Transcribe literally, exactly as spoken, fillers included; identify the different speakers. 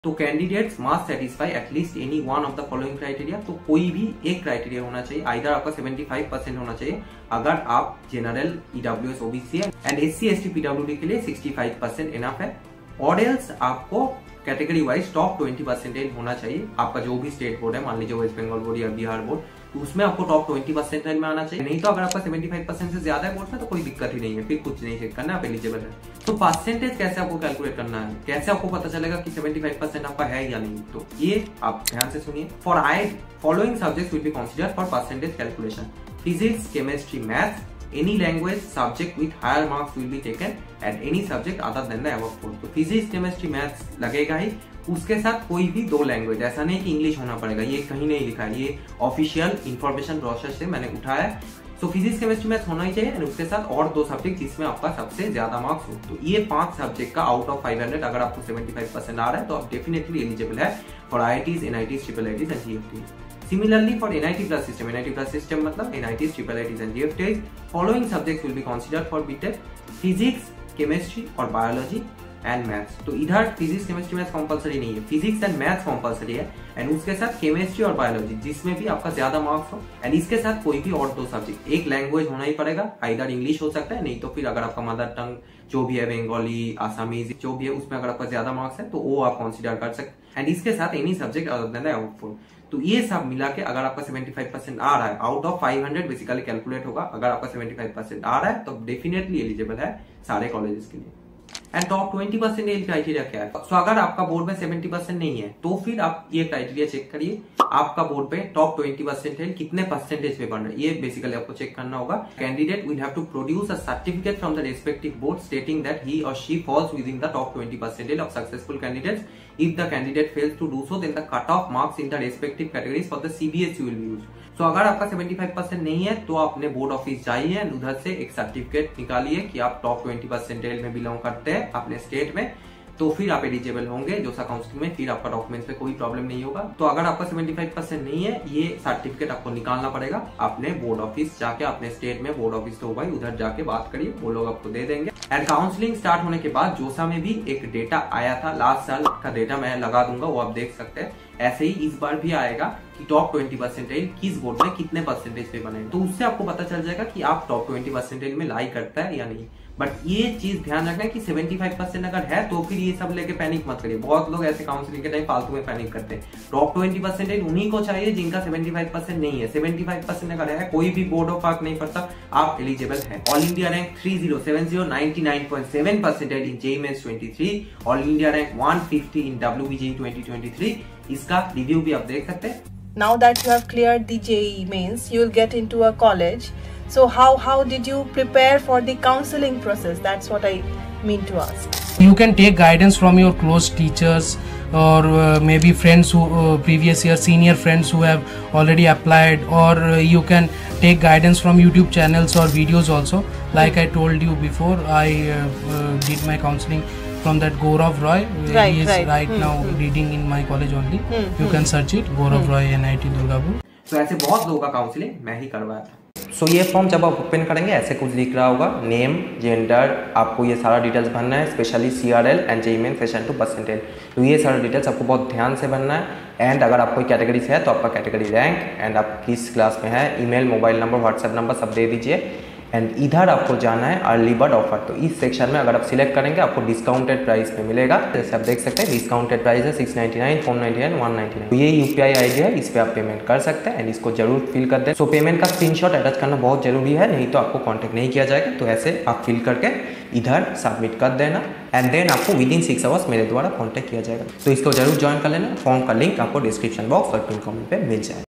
Speaker 1: तो candidates must satisfy at least any one of the following criteria. तो कोई भी एक क्राइटेरिया होना चाहिए, आइदर आपका पचहत्तर परसेंट होना चाहिए अगर आप जनरल ईडब्ल्यूएस ओबीसी है, एंड एससी एसटी पीडब्ल्यूडी के लिए पैंसठ परसेंट इनफ है, और एल्स आपको category wise top twenty percentage होना चाहिए। आपका जो भी स्टेट बोर्ड है, मान लीजिए वेस्ट बंगाल बोर्ड या बिहार बोर्ड, तो उसमें आपको टॉप ट्वेंटी परसेंटेज में आना चाहिए। नहीं तो अगर आपका पचहत्तर परसेंट से ज्यादा है बोर्ड में तो कोई दिक्कत ही नहीं है, फिर कुछ नहीं चेक करना, आप एलिजिबल है। तो परसेंटेज कैसे आपको कैलकुलेट करना है, कैसे आपको पता चलेगा कि पचहत्तर परसेंट आपका है या नहीं, तो ये आप ध्यान से सुनिए। For I following subjects will be considered for percentage calculation: physics, chemistry, maths, any language subject with higher marks will be taken at any subject other than the above four। तो फिजिक्स, केमिस्ट्री, मैथ्स लगेगा ही, उसके साथ कोई भी दो language, ऐसा नहीं कि इंग्लिश होना पड़ेगा, ये कहीं नहीं लिखा है, ये ऑफिशियल इंफॉर्मेशन प्रोसेस से मैंने उठाया है। तो फिजिक्स, केमिस्ट्री, मैथ्स होना ही चाहिए, और उसके साथ और दो सब्जेक्ट जिसमें आपका सबसे ज्यादा मार्क्स हो। तो ये पांच सब्जेक्ट का आउट ऑफ फाइव हंड्रेड अगर आपको पचहत्तर परसेंट आ रहा है तो आप डेफिनेटली एलिजिबल है for I I Ts, N I Ts, triple I Ts and G F Ts. Similarly, for N I T plus system, N I T plus system मतलब N I Ts, triple I Ts and G F Ts, following subjects will be considered for B Tech: Physics, Chemistry और Biology and Maths। तो इधर physics, chemistry, maths compulsory नहीं है, physics and maths compulsory है, and उसके साथ chemistry और biology जिसमें भी आपका ज्यादा मार्क्स हो, एंड इसके साथ कोई भी और दो सब्जेक्ट, एक लैंग्वेज होना ही पड़ेगा, आइदर इंग्लिश हो सकता है, नहीं तो फिर अगर आपका मदर टंग जो भी है, बंगाली, आसामीज जो भी है, उसमें अगर आपका ज्यादा मार्क्स है तो वो आप कंसिडर कर सकते हैं, एंड इसके साथ any subject other than the above four. तो ये सब मिला के अगर आपका पचहत्तर परसेंट आ रहा है, out of five hundred basically calculate होगा, अगर आपका पचहत्तर परसेंट आ रहा है तो डेफिनेटली एलिजिबल है सारे कॉलेजेस के लिए। And top twenty percent criteria क्या है? सो so, अगर आपका बोर्ड में सेवेंटी परसेंट नहीं है तो फिर आप ये क्राइटेरिया चेक करिए, आपका बोर्ड पे टॉप ट्वेंटी परसेंट है, कितने परसेंटेज पे बन रहा है, ये बेसिकली आपको चेक करना होगा। Candidate will have to produce a certificate from the respective board stating that he or she falls within the top twenty percentage of successful candidates. If the candidate fails to do so, then the cut-off marks in the respective categories for the C B S E will be used. So अगर आपका पचहत्तर percent नहीं है तो अपने board office जाइए, उधर से एक सर्टिफिकेट निकालिए कि आप टॉप ट्वेंटी परसेंटेज में बिलोंग करते हैं अपने स्टेट में, तो फिर आप एलिजिबल होंगे जो सा काउंसलिंग में, फिर आपका डॉक्यूमेंट्स पे कोई प्रॉब्लम नहीं होगा। तो अगर आपका पचहत्तर परसेंट नहीं है, ये सर्टिफिकेट आपको निकालना पड़ेगा अपने बोर्ड ऑफिस जाके, अपने स्टेट में बोर्ड ऑफिस तो होगा ही, उधर जाके बात करिए, वो लोग आपको दे देंगे। एंड काउंसलिंग स्टार्ट होने के बाद जोसा में भी एक डेटा आया था, लास्ट साल का डेटा मैं लगा दूंगा, वो आप देख सकते हैं। ऐसे ही इस बार भी आएगा कि टॉप ट्वेंटी परसेंटेज किस बोर्ड में कितने परसेंटेज पे बने, तो उससे आपको पता चल जाएगा कि आप टॉप ट्वेंटी परसेंटेज में लाई करता है या नहीं। बट ये चीज ध्यान रखना है कि पचहत्तर परसेंट अगर है तो फिर ये सब लेके पैनिक मत करिए। बहुत लोग ऐसे काउंसलिंग के टाइम फालतू में पैनिक करते हैं। टॉप ट्वेंटी परसेंटेज उन्हीं को चाहिए जिनका पचहत्तर परसेंट नहीं है। पचहत्तर परसेंट अगर है, कोई भी बोर्ड ऑफ फर्क नहीं पड़ता, आप एलिजिबल है। All India rank three zero seven zero ninety nine point seven percentage in JEE mains twenty three, all India rank one fifty in WBJEE twenty twenty three, इसका रिव्यू भी आप देख सकते हैं।
Speaker 2: Now that you have cleared the J E E mains, you will get into a college. So how how did you prepare for the counseling process? That's what I mean to ask.
Speaker 3: You can take guidance from your close teachers or uh, maybe friends who uh, previous year senior friends who have already applied, or uh, you can take guidance from YouTube channels or videos also. Like I told you before, I uh, uh, did my counseling from that Gaurav Roy.
Speaker 2: Right,
Speaker 3: he is
Speaker 2: right,
Speaker 3: right
Speaker 2: hmm,
Speaker 3: now
Speaker 2: hmm.
Speaker 3: reading in my college only.
Speaker 2: Hmm,
Speaker 3: you
Speaker 2: hmm.
Speaker 3: can search it, Gaurav hmm. Roy N I T Durgapur.
Speaker 1: तो ऐसे बहुत लोगों का counselling मैं ही करवाया था। सो so, ये form जब आप ओपन करेंगे ऐसे कुछ दिख रहा होगा, नेम, जेंडर, आपको ये सारा डिटेल्स भरना है, specially C R L and JEE main session two percentage. तो ये सारा डिटेल्स आपको बहुत ध्यान से भरना है। एंड अगर आप कोई कैटेगरी से है तो आपका कैटेगरी रैंक, एंड आप किस क्लास में है, email, mobile number, WhatsApp number सब दे दीजिए। एंड इधर आपको जाना है अर्ली बर्ड ऑफर। तो इस सेक्शन में अगर आप सिलेक्ट करेंगे आपको डिस्काउंटेड प्राइस पे मिलेगा। जैसे आप देख सकते हैं डिस्काउंटेड प्राइस है six ninety nine, four ninety nine, one ninety nine. तो ये यूपीआई आईडी है, इस पे आप पेमेंट कर सकते हैं, एंड इसको जरूर फिल कर दें। सो पेमेंट का स्क्रीनशॉट अटैच करना बहुत जरूरी है, नहीं तो आपको कॉन्टैक्ट नहीं किया जाएगा। तो ऐसे आप फिल करके इधर सबमिट कर देना, एंड देन आपको विद इन सिक्स आवर्स मेरे द्वारा कॉन्टैक्ट किया जाएगा। तो इसको जरूर ज्वाइन कर लेना। फॉर्म का लिंक आपको डिस्क्रिप्शन बॉक्स और पिन कमेंट पे मिल जाएगा।